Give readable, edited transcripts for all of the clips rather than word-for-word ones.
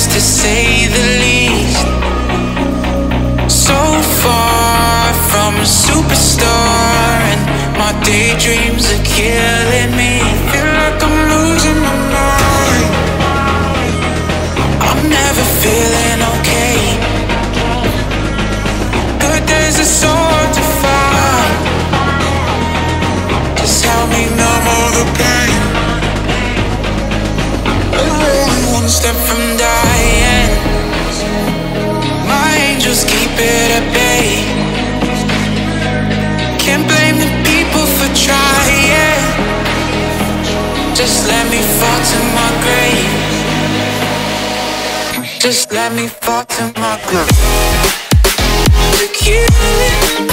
fast to say the least. So far from a superstar, and my daydreams are killing me. Feel like I'm losing my mind. I'm never feeling okay. Good days are so hard to find. Just help me numb all the pain. I'm one step from dying. My angels keep it at bay. Can't blame the people for trying. Just let me fall to my grave. Just let me fall to my grave. To kill it.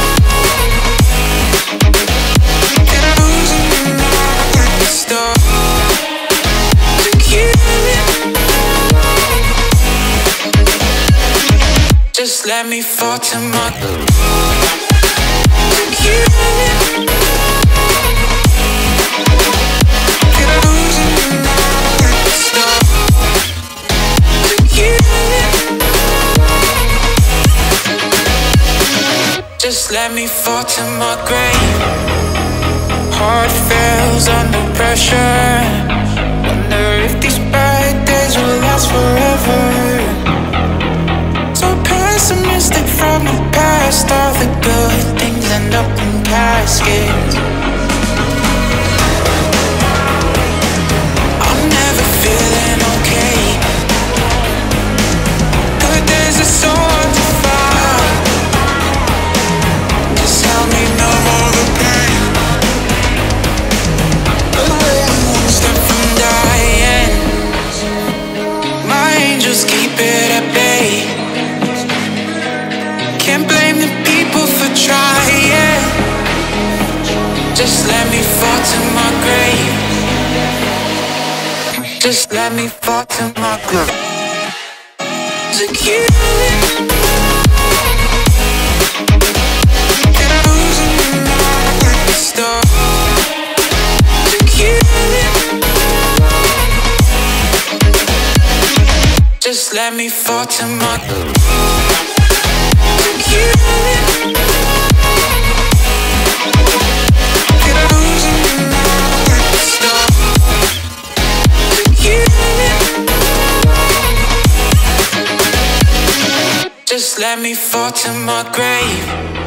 And I'm losing my mind at the start. To kill it. Just let me fall to my grave. To kill it. And I'm losing my mind at the start. To kill it. Just let me fall to my grave. Heart fails under pressure. Wonder if these bad days will last forever. So pessimistic from the past. All the good things end up in caskets. I'm never feeling okay. Good days are so hard to find. Just help me numb all the pain. I'm one step from dying. My angels keep it at bay. Can't blame the people for trying. Just let me fall to my grave. Just let me fall to my grave. To kill it. And I'm losing my mind at the start. To kill it. Just let me fall to my grave. To kill it. And I'm losing my mind at the start. To kill it. Just let me fall to my grave.